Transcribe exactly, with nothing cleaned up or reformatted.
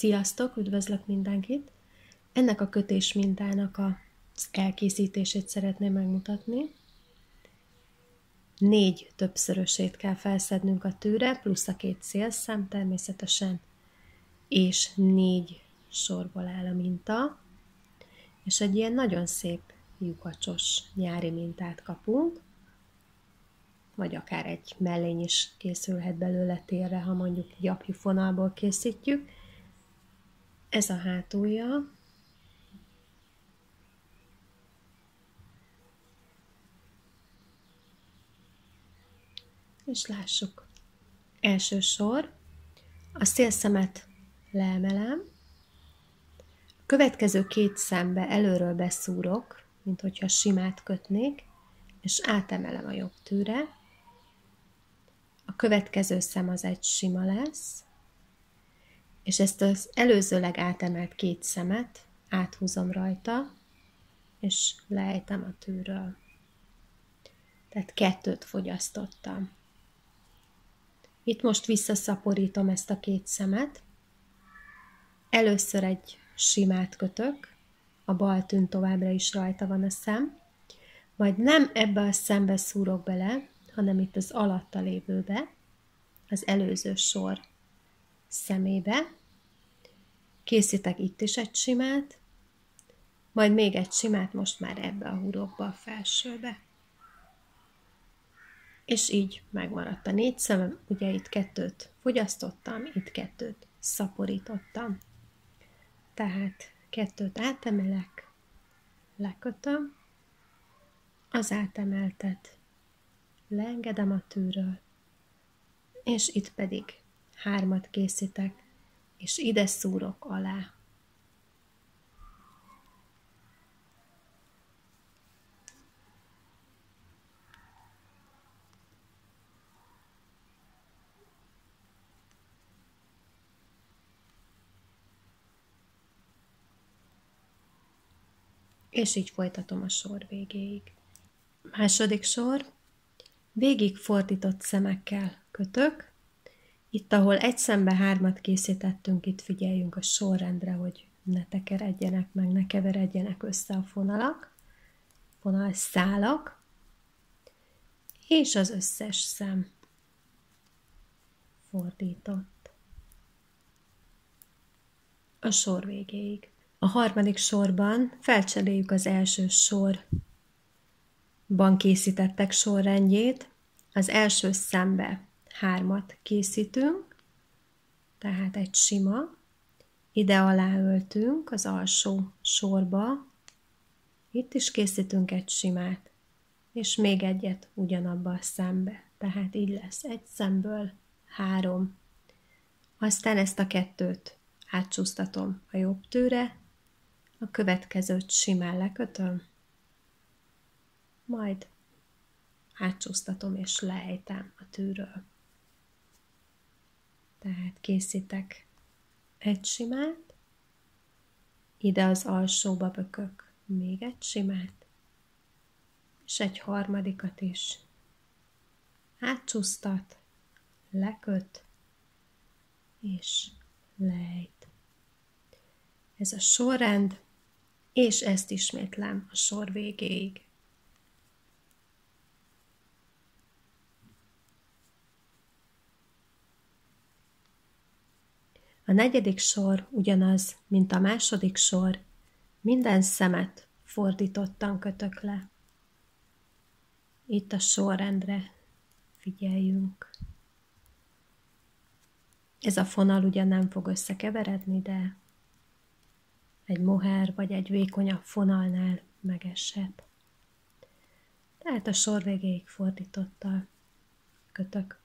Sziasztok, üdvözlök mindenkit! Ennek a kötés mintának az elkészítését szeretném megmutatni. Négy többszörösét kell felszednünk a tűre, plusz a két szélszám természetesen, és négy sorból áll a minta, és egy ilyen nagyon szép lyukacsos nyári mintát kapunk, vagy akár egy mellény is készülhet belőle térre, ha mondjuk gyapjú fonalból készítjük. Ez a hátulja. És lássuk. Első sor. A szélszemet leemelem. A következő két szembe előről beszúrok, mint hogyha simát kötnék, és átemelem a jobb tűre. A következő szem az egy sima lesz, és ezt az előzőleg átemelt két szemet áthúzom rajta, és leejtem a tűről. Tehát kettőt fogyasztottam. Itt most visszaszaporítom ezt a két szemet. Először egy simát kötök, a bal tűn továbbra is rajta van a szem, majd nem ebbe a szembe szúrok bele, hanem itt az alatta lévőbe, az előző sor szemébe. Készítek itt is egy simát, majd még egy simát most már ebbe a hurokba, a felsőbe. És így megmaradt a négy szemem, ugye itt kettőt fogyasztottam, itt kettőt szaporítottam. Tehát kettőt átemelek, lekötöm, az átemeltet leengedem a tűről, és itt pedig hármat készítek, és ide szúrok alá. És így folytatom a sor végéig. Második sor. Végig fordított szemekkel kötök. Itt, ahol egy szembe hármat készítettünk, itt figyeljünk a sorrendre, hogy ne tekeredjenek meg, ne keveredjenek össze a fonalak, fonalszálak, és az összes szem fordított a sor végéig. A harmadik sorban felcseréljük az első sorban készítettek sorrendjét. Az első szembe hármat készítünk, tehát egy sima, ide alá öltünk az alsó sorba, itt is készítünk egy simát, és még egyet ugyanabba a szembe, tehát így lesz egy szemből három. Aztán ezt a kettőt átcsúsztatom a jobb tűre, a következőt simán lekötöm, majd átcsúsztatom és leejtem a tűről. Tehát készítek egy simát, ide az alsóba bökök még egy simát, és egy harmadikat is. Átcsúsztat, leköt, és leejt. Ez a sorrend, és ezt ismétlem a sor végéig. A negyedik sor ugyanaz, mint a második sor, minden szemet fordítottan kötök le. Itt a sorrendre figyeljünk. Ez a fonal ugyan nem fog összekeveredni, de egy moher vagy egy vékonyabb fonalnál megeshet. Tehát a sor végéig fordítottal kötök.